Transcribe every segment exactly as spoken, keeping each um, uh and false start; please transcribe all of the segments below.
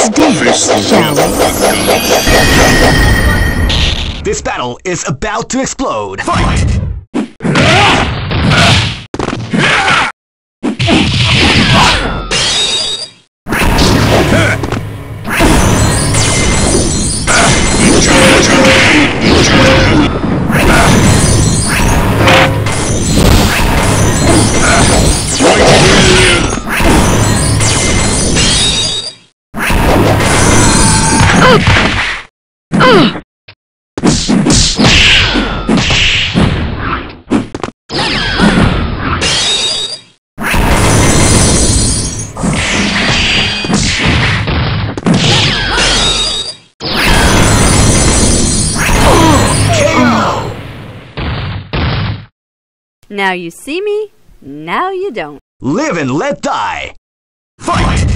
Let's dance, shall we? This battle is about to explode. Fight! Now you see me, now you don't. Live and let die. Fight!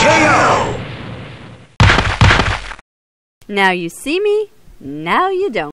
Now you see me, now you don't.